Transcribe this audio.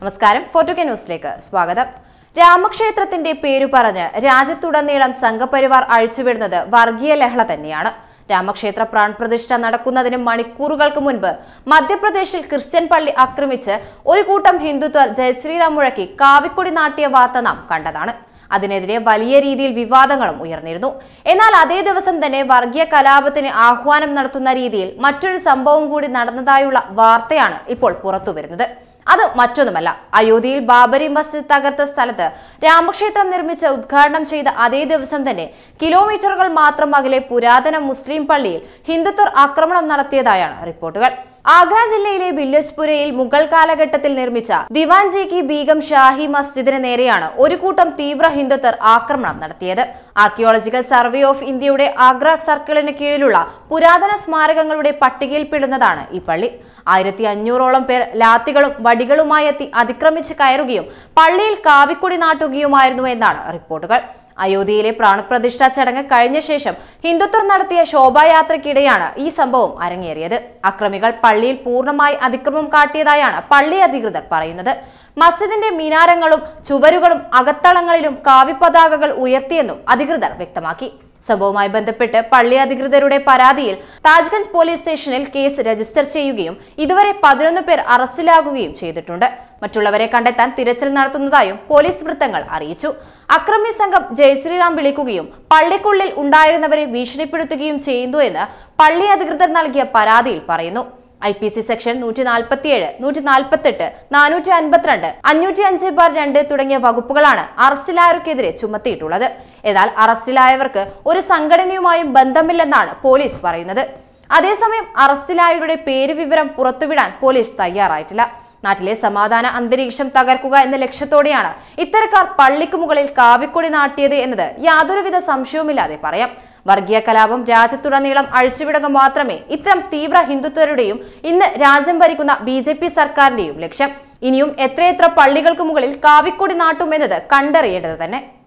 നമസ്കാരം, ഫോർട്ടുകെ ന്യൂസിലേക്ക് സ്വാഗതം. രാമക്ഷേത്രത്തിന്റെ പേരു പറഞ്ഞ് രാജ്യത്തുടനീളം സംഘപരിവാർ അഴിച്ചുവിടുന്നത് വർഗീയ ലഹള തന്നെയാണ്. രാമക്ഷേത്ര പ്രാൺപ്രതിഷ്ഠ നടക്കുന്നതിന് മണിക്കൂറുകൾക്ക് മുൻപ് മധ്യപ്രദേശിൽ ക്രിസ്ത്യൻ പള്ളി ആക്രമിച്ച് ഒരു കൂട്ടം ഹിന്ദുത്വർ ജയശ്രീറാം മുഴക്കി കാവിക്കൊടി നാട്ടിയ വാർത്ത നാം കണ്ടതാണ്. അതിനെതിരെ വലിയ രീതിയിൽ വിവാദങ്ങളും ഉയർന്നിരുന്നു. എന്നാൽ അതേ ദിവസം തന്നെ വർഗീയ കലാപത്തിന് ആഹ്വാനം നടത്തുന്ന രീതിയിൽ മറ്റൊരു സംഭവം കൂടി നടന്നതായുള്ള വാർത്തയാണ് ഇപ്പോൾ പുറത്തുവരുന്നത്. അത് മറ്റൊന്നുമല്ല, അയോധ്യയിൽ ബാബരി മസ്ജിദ് തകർത്ത സ്ഥലത്ത് രാമക്ഷേത്രം നിർമ്മിച്ച് ഉദ്ഘാടനം ചെയ്ത അതേ ദിവസം തന്നെ കിലോമീറ്ററുകൾ മാത്രം അകലെ പുരാതന മുസ്ലിം പള്ളിയിൽ ഹിന്ദുത്വർ ആക്രമണം നടത്തിയതായാണ് റിപ്പോർട്ടുകൾ. ആഗ്ര ജില്ലയിലെ ബില്ലജ്പുരയിൽ മുഗൾ കാലഘട്ടത്തിൽ നിർമ്മിച്ച ദിവാൻജി കി ബീഗം ഷാഹി മസ്ജിദിന് നേരെയാണ് ഒരു കൂട്ടം തീവ്ര ഹിന്ദുത്വർ ആക്രമണം നടത്തിയത്. ആർക്കിയോളജിക്കൽ സർവേ ഓഫ് ഇന്ത്യയുടെ ആഗ്ര സർക്കിളിന് കീഴിലുള്ള പുരാതന സ്മാരകങ്ങളുടെ പട്ടികയിൽപ്പെടുന്നതാണ് ഈ പള്ളി. 1500ഓളം പേർ ലാത്തികളും വടികളുമായി എത്തി അതിക്രമിച്ച് കയറുകയും പള്ളിയിൽ കാവിക്കൊടി നാട്ടുകയുമായിരുന്നു എന്നാണ് റിപ്പോർട്ടുകൾ. അയോധ്യയിലെ പ്രാണപ്രതിഷ്ഠാ ചടങ്ങ് കഴിഞ്ഞ ശേഷം ഹിന്ദുത്വർ നടത്തിയ ശോഭായാത്രയ്ക്കിടെയാണ് ഈ സംഭവം അരങ്ങേറിയത്. അക്രമികൾ പള്ളിയിൽ പൂർണ്ണമായി അതിക്രമം കാട്ടിയതായാണ് പള്ളി അധികൃതർ പറയുന്നത്. മസ്ജിദിന്റെ മിനാരങ്ങളും ചുവരുകളും അകത്തളങ്ങളിലും കാവിപ്പതാകകൾ ഉയർത്തിയെന്നും അധികൃതർ വ്യക്തമാക്കി. സംഭവവുമായി ബന്ധപ്പെട്ട് പള്ളി അധികൃതരുടെ പരാതിയിൽ താജ്ഗഞ്ച് പോലീസ് സ്റ്റേഷനിൽ കേസ് രജിസ്റ്റർ ചെയ്യുകയും ഇതുവരെ 11 പേർ അറസ്റ്റിലാകുകയും ചെയ്തിട്ടുണ്ട്. മറ്റുള്ളവരെ കണ്ടെത്താൻ തിരച്ചിൽ നടത്തുന്നതായും പോലീസ് വൃത്തങ്ങൾ അറിയിച്ചു. അക്രമി സംഘം ജയശ്രീറാം വിളിക്കുകയും പള്ളിക്കുള്ളിൽ ഉണ്ടായിരുന്നവരെ ഭീഷണിപ്പെടുത്തുകയും ചെയ്യുന്നു എന്ന് പള്ളി അധികൃതർ നൽകിയ പരാതിയിൽ പറയുന്നു. IPC സെക്ഷൻ 147, 148, 452, 505(2) തുടങ്ങിയ വകുപ്പുകളാണ് അറസ്റ്റിലായവർക്കെതിരെ ചുമത്തിയിട്ടുള്ളത്. എന്നാൽ അറസ്റ്റിലായവർക്ക് ഒരു സംഘടനയുമായും ബന്ധമില്ലെന്നാണ് പോലീസ് പറയുന്നത്. അതേസമയം അറസ്റ്റിലായവരുടെ പേര് വിവരം പുറത്തുവിടാൻ പോലീസ് തയ്യാറായിട്ടില്ല. നാട്ടിലെ സമാധാന അന്തരീക്ഷം തകർക്കുക എന്ന ലക്ഷ്യത്തോടെയാണ് ഇത്തരക്കാർ പള്ളിക്ക് മുകളിൽ കാവിക്കൊടി നാട്ടിയത് എന്നത് യാതൊരുവിധ സംശയവുമില്ലാതെ പറയാം. വർഗീയ കലാപം രാജ്യത്തുടനീളം അഴിച്ചുവിടുക മാത്രമേ ഇത്തരം തീവ്ര ഹിന്ദുത്വരുടെയും ഇന്ന് രാജ്യം ഭരിക്കുന്ന BJP സർക്കാരിന്റെയും ലക്ഷ്യം. ഇനിയും എത്രയെത്ര പള്ളികൾക്ക് മുകളിൽ കാവിക്കൊടി നാട്ടുമെന്നത് കണ്ടറിയേണ്ടത് തന്നെ.